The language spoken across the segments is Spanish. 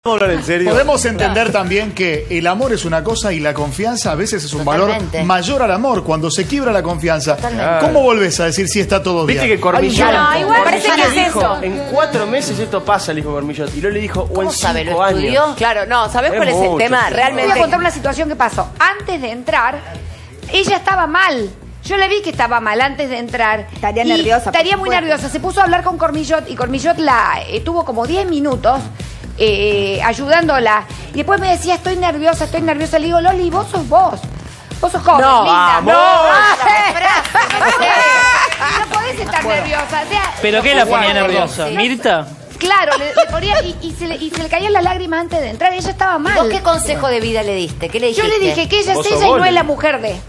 hablar en serio. Podemos entender también que el amor es una cosa y la confianza a veces es un valor mayor al amor. Cuando se quiebra la confianza, ¿cómo volvés a decir si está todo bien? Viste que Cormillot igual parece que es dijo, eso. en 4 meses esto pasa, le dijo Cormillot. Y luego le dijo, o en 5 años. Claro, no, ¿sabés cuál es el mucho, tema? sí. Realmente. Voy a contar una situación que pasó. Antes de entrar, ella estaba mal. Yo le vi que estaba mal antes de entrar. Estaría nerviosa. Estaría muy nerviosa. Se puso a hablar con Cormillot y Cormillot la tuvo como 10 minutos ayudándola. Y después me decía, estoy nerviosa. Le digo, Loli, vos sos vos. Vos sos joven, linda. No podés estar nerviosa. O sea, ¿Pero qué la ponía nerviosa? ¿Mirta? Claro, le ponía y se le caían las lágrimas antes de entrar. Ella estaba mal. ¿Vos qué consejo de vida le diste? ¿Qué le dijiste? Yo le dije que ella es Vos ella sos y vos, no es la ¿no? mujer de...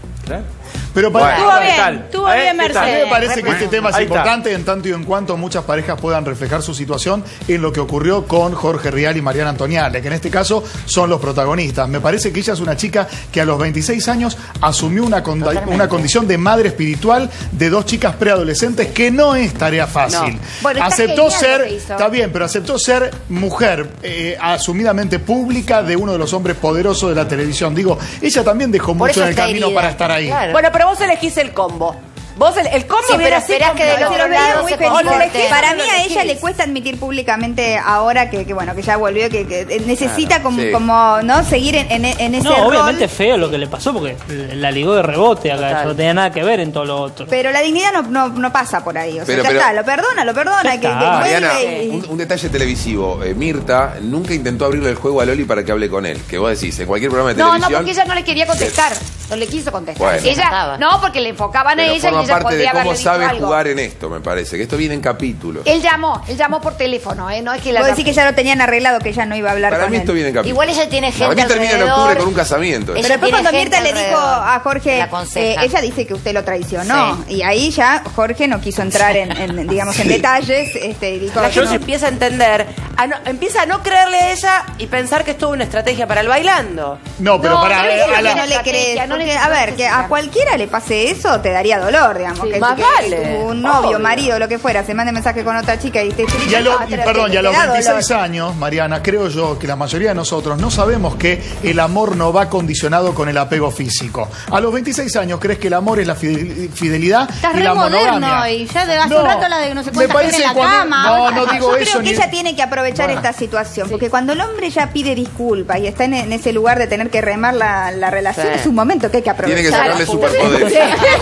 Pero para Estuvo bien, Mercedes. A mí me parece que este tema es Ahí está. importante en tanto y en cuanto muchas parejas puedan reflejar su situación en lo que ocurrió con Jorge Rial y Mariana Antoniale, que en este caso son los protagonistas. Me parece que ella es una chica que a los 26 años asumió una condición de madre espiritual de 2 chicas preadolescentes que no es tarea fácil. No. Bueno, aceptó genial ser, lo que hizo. está bien, pero aceptó ser mujer asumidamente pública de uno de los hombres poderosos de la televisión. Digo, ella también dejó Por mucho eso en el está camino herida. para estar ahí. Claro. Bueno, pero vos elegís el combo. Vos el combo Sí, viene pero así esperás que del completo. otro lado se comporte. Para mí a ella le cuesta admitir públicamente ahora que bueno, que ya volvió, que necesita como no seguir en ese No, rol. obviamente es feo lo que le pasó porque la ligó de rebote acá, no tenía nada que ver en todo lo otro. Pero la dignidad no pasa por ahí. O sea, Pero- ya está, lo perdona. Ya Que está. Mariana, vuelve y- un detalle televisivo. Mirta nunca intentó abrirle el juego a Loli para que hable con él. Que vos decís, en cualquier programa de No, televisión... porque ella no le quería contestar. No le quiso contestar. Bueno. Ella, no, porque le enfocaban a Pero ella y forma ella parte de podría cómo haberle dicho sabe algo. jugar en esto, me parece. Que esto viene en capítulos. Él llamó por teléfono, no es que la... Vos decís que ya lo tenían arreglado, que ella no iba a hablar Para con mí él. esto viene en capítulos. Igual ella tiene gente Para mí termina en alrededor. octubre con un casamiento. Ella Pero después tiene cuando gente Mirta le dijo alrededor a que Jorge, la aconseja. ella dice que usted lo traicionó. Sí. Y ahí ya Jorge no quiso entrar en digamos, en detalles. Y dijo, La que gente no. empieza a entender, empieza a no creerle a ella y pensar que es toda una estrategia para el bailando. No, pero No, para... pero ¿Por qué la- no le crees? no Porque, le- a ver, que a cualquiera le pase eso, te daría dolor, digamos. Sí, que más que vale. un novio, Obvio. marido, lo que fuera, se mande mensaje con otra chica y te Y a, te los da 26 dolor. años, Mariana, creo yo que la mayoría de nosotros no sabemos que el amor no va condicionado con el apego físico. A los 26 años crees que el amor es la fidelidad Estás y re la moderno monogamia. y ya de hace un rato la de que no se puede me salir en parece la cuando- cama. No digo Yo eso. creo que ni- ella tiene que aprovechar Bueno. esta situación, porque cuando el hombre ya pide disculpas y está en ese lugar de tener que remar la relación, Sí. es un momento que hay que aprovechar. Tiene que sacarle superpoderes.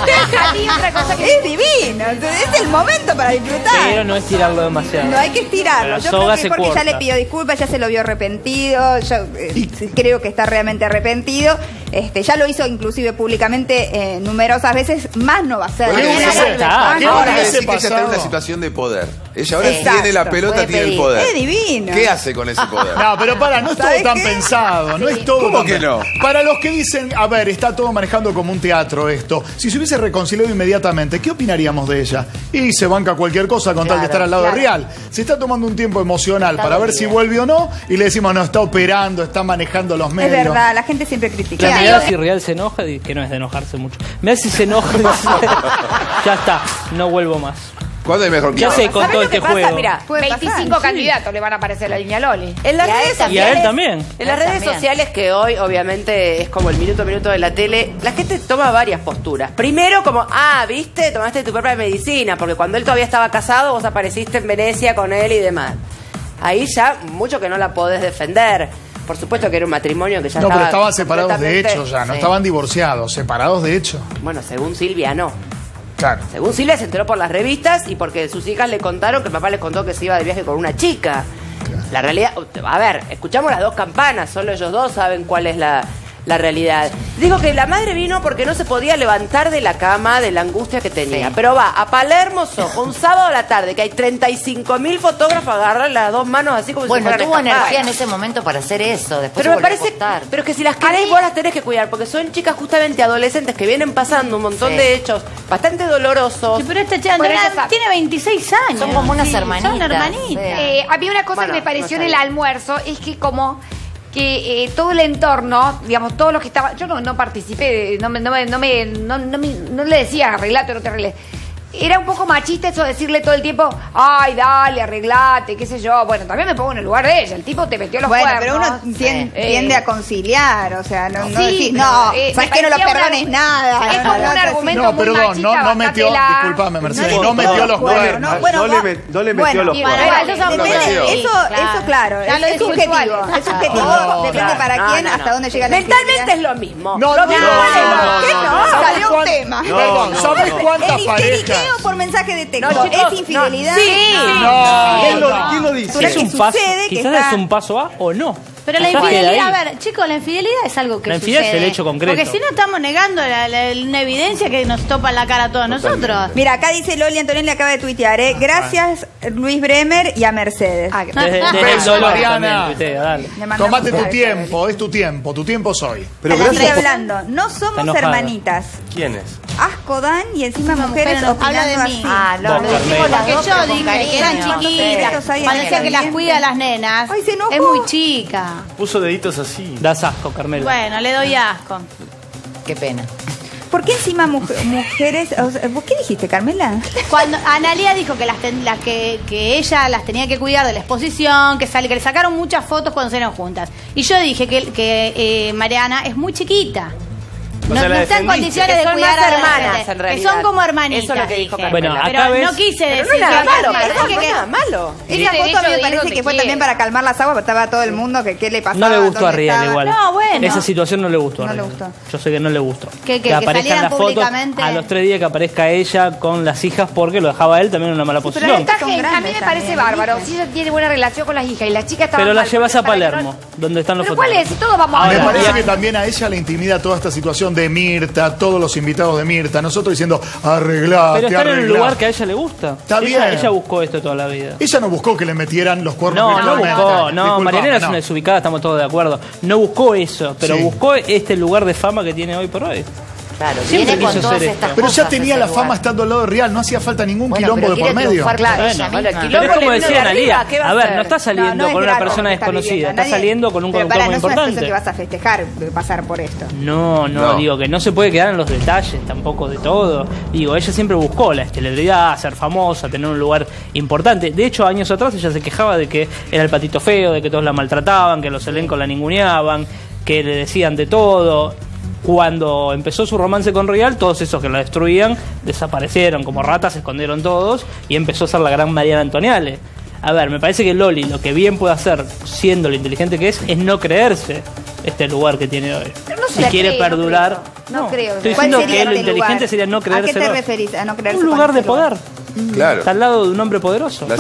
A mí otra cosa que... Es divino, entonces es el momento para disfrutar. Pero no es tirarlo demasiado. No hay que estirarlo. La Yo soga creo que se porque ya corta. le pidió disculpas, ya se lo vio arrepentido. Yo creo que está realmente arrepentido. Ya lo hizo inclusive públicamente numerosas veces. Más no va a ser. Bueno, ¿Qué hubiese- hubiese- está. qué Ahora hubiese decir que ella está en pasado? una situación de poder. Ella ahora Exacto, tiene la pelota, puede tiene el pedir. poder. Es divino. ¿Qué hace con ese poder? No, pero no es todo ¿Sabes tan qué? pensado, no es todo ¿Cómo tan que no? Para los que dicen, a ver, está todo manejando como un teatro esto, si se hubiese reconciliado inmediatamente, ¿qué opinaríamos de ella? Y se banca cualquier cosa con tal de estar al lado de Real. Se está tomando un tiempo emocional Está para ver dolida. si vuelve o no, y le decimos, no, está operando, está manejando los Es medios. verdad, la gente siempre critica. La mirada si Real se enoja, que no es de enojarse mucho. Me hace si se enoja, ya está, no vuelvo más. ¿Cuándo hay mejor que Ya ahora? sé con ¿Sabés todo lo que este pasa? juego. Mira, Puede pasar, 25 sí. candidatos le van a aparecer a la línea Loli. en las Y a redes él también. Y a él sociales, también. en las Él redes también. sociales que hoy obviamente es como el minuto a minuto de la tele, la gente toma varias posturas. Primero como, viste, tomaste tu propia medicina, porque cuando él todavía estaba casado vos apareciste en Venecia con él y demás. Ahí ya mucho que no la podés defender. Por supuesto que era un matrimonio que ya No, estaba pero estaban separados de completamente- hecho ya, no sí. estaban divorciados, separados de hecho. Bueno, según Silvia no. Claro. Según Silvia se enteró por las revistas y porque sus hijas le contaron que el papá les contó que se iba de viaje con una chica. La realidad, a ver, escuchamos las dos campanas, solo ellos dos saben cuál es la realidad. Digo que la madre vino porque no se podía levantar de la cama de la angustia que tenía. Sí. Pero va a Palermo Soho, un sábado a la tarde, que hay 35.000 fotógrafos, agarran las dos manos así como Bueno, si fueran tuvo a escapar. energía en ese momento para hacer eso. Después Pero se me volvió a parece, acostar. pero es que si las querés, vos las tenés que cuidar, porque son chicas justamente adolescentes que vienen pasando un montón Sí. de hechos bastante dolorosos. Sí, pero esta chica Bueno, ella sabe. tiene 26 años. Son como unas Sí, hermanitas. Son hermanitas. Sí. A mí una cosa Bueno, que me pareció no en el sabía. almuerzo es que como que todo el entorno, digamos, todos los que estaban, yo no participé, no le decía arreglate o no te arregles, era un poco machista eso de decirle todo el tiempo, ay, dale, arreglate, qué sé yo. Bueno, también me pongo en el lugar de ella. El tipo te metió los Bueno, cuernos. pero uno tiende a conciliar, o sea, no decís, pero, no, sabes que no lo me parecía perdones nada. Es como un argumento No, muy perdón, machista, no metió, bastante disculpame, Mercedes, No no le metió los cuernos, cuernos. no, bueno, no le metió los cuernos. Eso claro, Ya lo es dijo subjetivo. igual. Es subjetivo, No, depende para quién, hasta dónde llega la Mentalmente infidelidad. es lo mismo. No, Lo mismo no, es- ¿Qué no? ¿Sabes Salió un cuán- tema. Perdón, ¿sabes cuántas El parejas? histeriqueo por mensaje de texto. No, chicos, ¿Es infidelidad? no. Sí. No, ¿Quién lo no. dice? Pero Es que un paso, sucede que quizás está- es un paso A o no. Pero la Quizás queda infidelidad, ahí. a ver, chicos, la infidelidad es algo que La infidelidad es sucede. el hecho concreto. Porque si no estamos negando una evidencia que nos topa en la cara a todos nosotros. Mira, acá dice Loli Antonelli, acaba de tuitear, Gracias Luis Bremer y a Mercedes. Desde el Beso, dolor Mariana. también, tuitea, dale. Le mandamos Tomate tu besos. tiempo, es tu tiempo soy. Pero Estoy gracias. hablando, no Está somos enojada. hermanitas. ¿Quién es? Asco dan y encima mujeres mujeres, habla opinando de mí. así. Ah, Vos, lo dijimos Carmela. las Porque dos, yo pero con dije cariño. que eran Besos chiquitas. ahí en Cuando el decía que las ambiente. cuida a las nenas, Ay, se enojó. es muy chica. Puso deditos así. Das asco, Carmela. Bueno, le doy asco. Qué pena. ¿Por qué encima mujeres? O sea, ¿vos qué dijiste, Carmela? Cuando Analia dijo que que ella las tenía que cuidar de la exposición, que le sacaron muchas fotos cuando salieron juntas. Y yo dije que Mariana es muy chiquita. O No, sea, la no está en defendiste. condiciones Que de son cuidar más a la hermanas, gente. en Que realidad. son como hermanitas. Eso es lo que dijo dije. Carmela. Bueno, Pero acá ves- no quise Pero decir no es nada que malo, Carmela, perdón, dije no es que- nada malo. Esa de foto a mí hecho, me digo parece te que fue quiero. también para calmar las aguas, porque estaba todo el mundo que qué le pasaba. No le gustó a dónde Rial estaba. igual. No, bueno. Esa situación no le gustó a No le Rial. gustó. Yo sé que no le gustó. Que aparezcan salieran las fotos públicamente. a los 3 días que aparezca ella con las hijas porque lo dejaba él también en una mala pero posición. esta- Está Son gente, a mí grandes me parece también, bárbaro. hijas. Si ella tiene buena relación con las hijas y las chicas estaban Pero la mal, llevas a para que no- Palermo, donde están los ¿Pero cuál fotógrafos. es? Si todos vamos a Ahora, Me ver. parece y- que también a ella le intimida toda esta situación de Mirta, todos los invitados de Mirta, nosotros diciendo, arreglate, Pero estar en el arreglate. lugar que a ella le gusta. Está ella, bien. ella buscó esto toda la vida. Ella no buscó que le metieran los cuernos No, no virtualmente. buscó, no, Disculpame, Marianela es no. una desubicada, estamos todos de acuerdo. No buscó eso, pero Sí. buscó este lugar de fama que tiene hoy por hoy. Claro, Siempre viene con quiso todas ser estas esto. Pero ya cosas tenía ese la lugar. fama estando al lado de Real, no hacía falta ningún Bueno, quilombo pero de por quiere medio. triunfar Claro. ella Bueno, misma. Hola, Pero quilombo es como le vino decía de Analia, arriba, ¿qué va a a ver, hacer? no está saliendo No, no es con una grato persona lo que está desconocida, viviendo. está Nadie- saliendo con un pero conductor muy no es una importante. situación que vas a festejar pasar por esto. No, digo que no se puede quedar en los detalles tampoco de todo. Digo, ella siempre buscó la celebridad, ser famosa, tener un lugar importante. De hecho, años atrás ella se quejaba de que era el patito feo, de que todos la maltrataban, que los elencos la ninguneaban, que le decían de todo. Cuando empezó su romance con Rial, todos esos que la destruían desaparecieron, como ratas se escondieron todos y empezó a ser la gran Mariana Antoniale. A ver, me parece que Loli lo que bien puede hacer, siendo lo inteligente que es no creerse este lugar que tiene hoy. Pero no se Si la quiere cree, no perdurar, creo. No creo. estoy ¿Cuál diciendo sería que lo este inteligente lugar? sería no ¿A qué te creérselo. referís? A no creerse Un lugar con de este lugar. poder. Está al lado de un hombre poderoso.